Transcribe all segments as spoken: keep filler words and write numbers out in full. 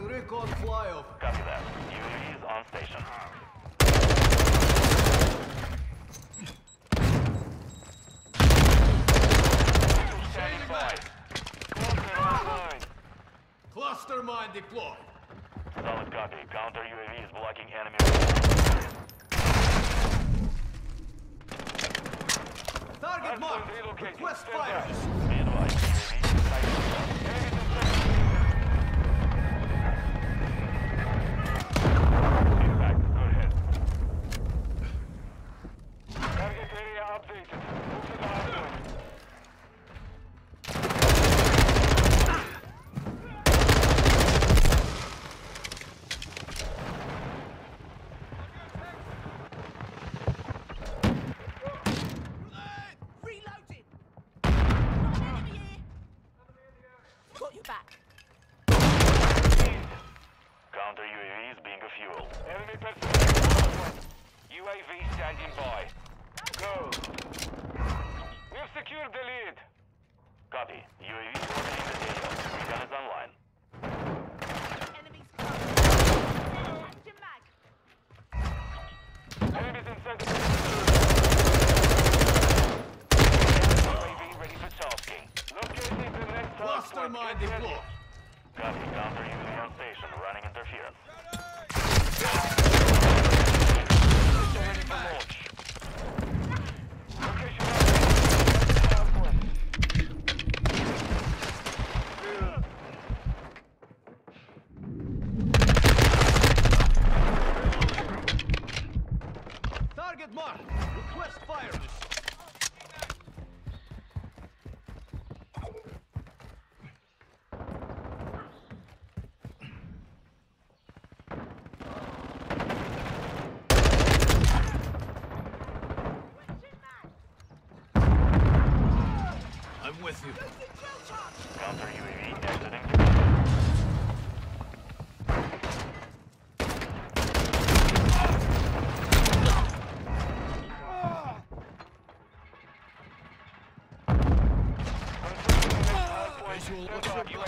recon flyover. Copy that. U A V is on station. Standing by. Cluster online. Cluster mine deployed. Solid copy. Counter U A V is blocking enemy. Target marked. Request fire. Be advised. U A V is sighted. Got your back. Counter U A V is being fueled. Enemy personnel. U A V standing by. Go. We've secured the lead. Copy. U A V orbiting the data. Recon is online. Enemies close. Action mag. Enemies inside the U A V ready for tasking. Locating the next Cluster mine deployed. Copy. Counter U A V on station. Running interference. Ready for launch. Location update. Target marked. Request fire. I'm with you. Counter U A V exiting. Visual, what's your plan?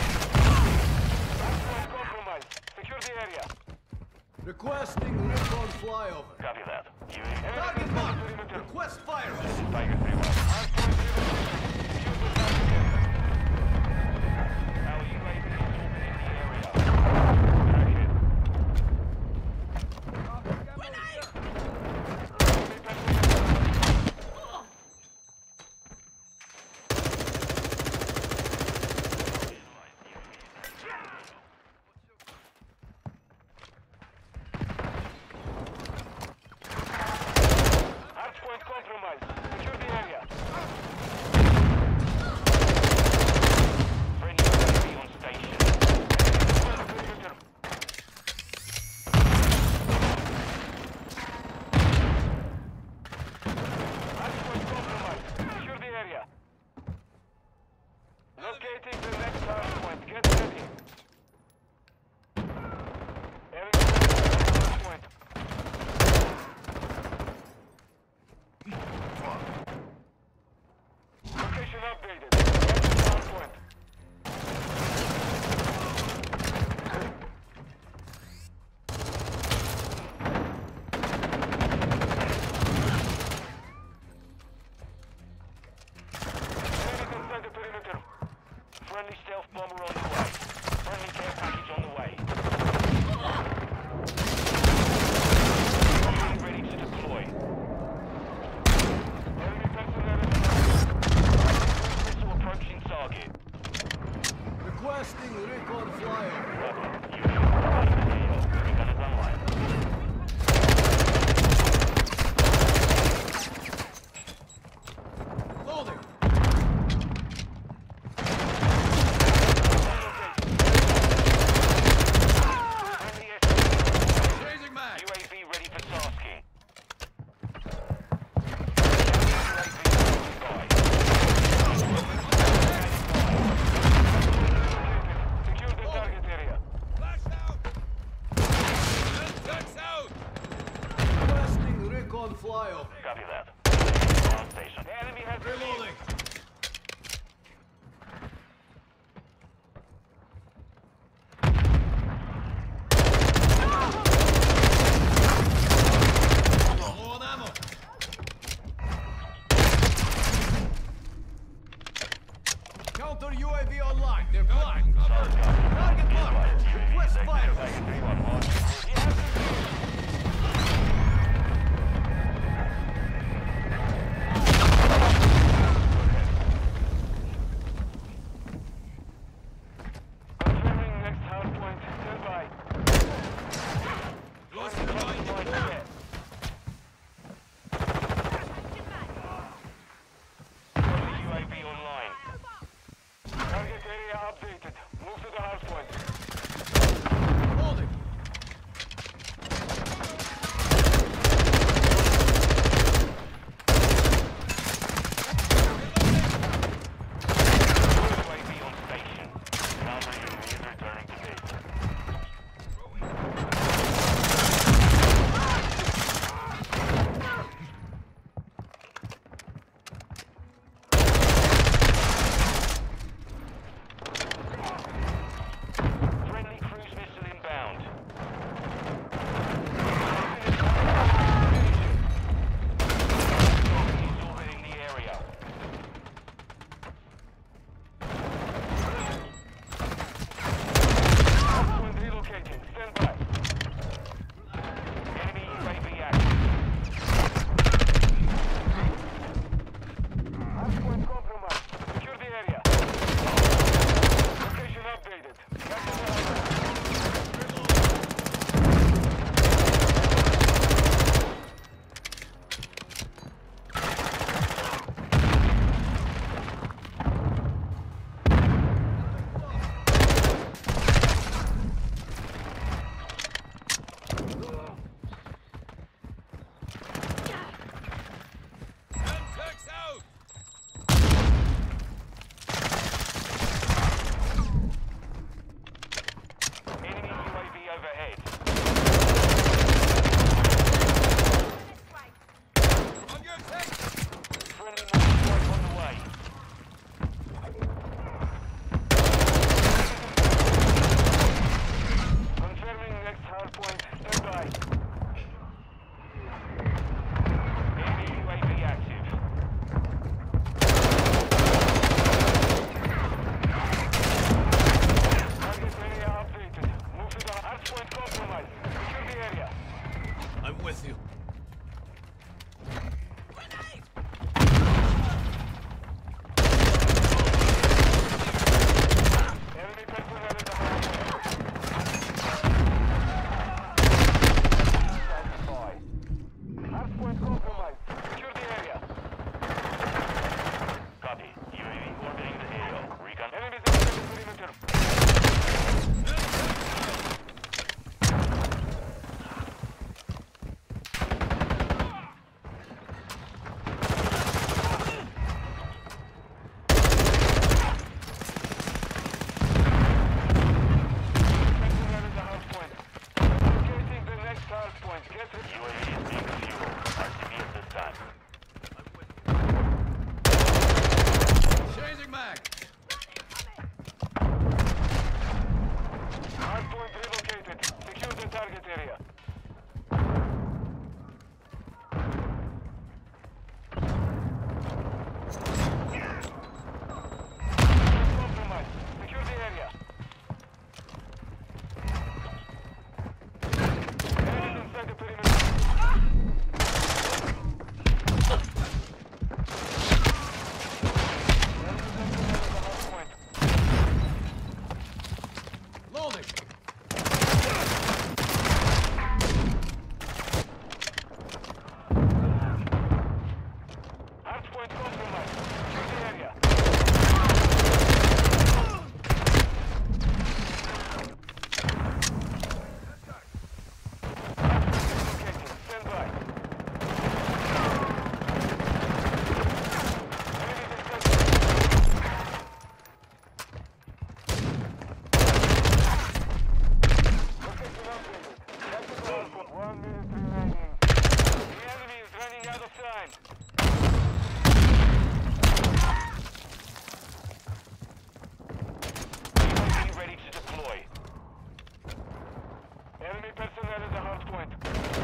Compromise. Secure the area. Requesting recon flyover. Copy that. U A V. Target marked. Request fire. Tiger three one. Secure the target area. Our U A V is orbiting the area. Track it. Hardpoint compromised. Secure the area. Friendly U A V on station. Perimeter. Hardpoint compromised. Secure the area. Locating the next hardpoint. Get ready. Enemy hardpoint. Location updated. Next hardpoint. Enemies inside the perimeter. Friendly stealth bomber on the way. Friendly care package on the way. Being ready to deploy. Enemy personnel in missile approaching target. Requesting recon flyover. Copy. U A V ready to A O. Recon is online. Loading. Friendly S U Changing mag. A V ready for tasking. Secure the target area. Requesting recon flyover. Copy that. On station. The enemy has Reloading. target area. Compromise. Secure the area. Enemies inside the perimeter. Loading. Hardpoint compromised. Secure the area. Located. Stand by. Enemies inside. Location updated. Tactical hardpoint. One minute remaining. The enemy is running out of time. U A V ready to deploy. Enemy personnel at the hard point.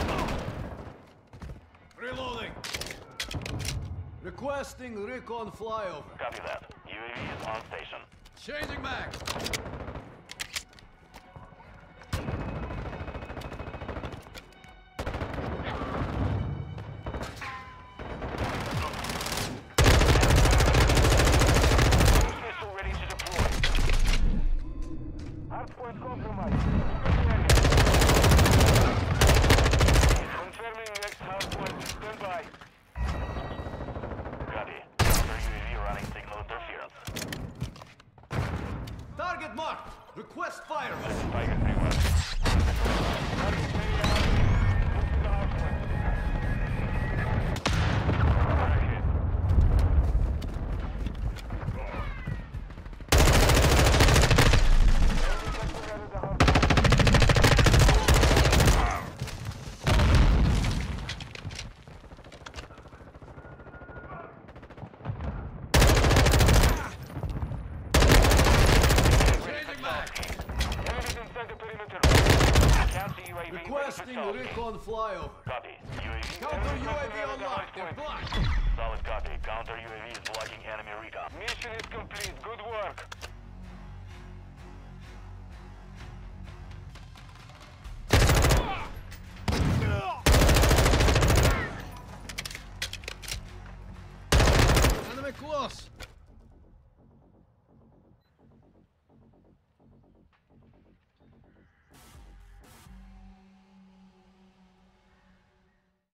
Reloading. Requesting recon flyover. Copy that. U A V is on station. Changing mag. Missile ready to deploy. Hardpoint compromised. Secure the area. Confirming next hardpoint. Stand by. Copy. Counter U A V running signal interference. Target marked. Request fire. Tiger three one. Target area. Move to the hardpoint. Target. Enemy personnel at the hardpoint. Changing mag. Enemies inside the perimeter. Counter U A V ready for Requesting target. recon flyover. Copy. U A V. Counter Enemy U A V personnel at the online. They're hardpoint. blocked. Solid copy. Counter U A V is blocking enemy recon. Mission is complete. Good work.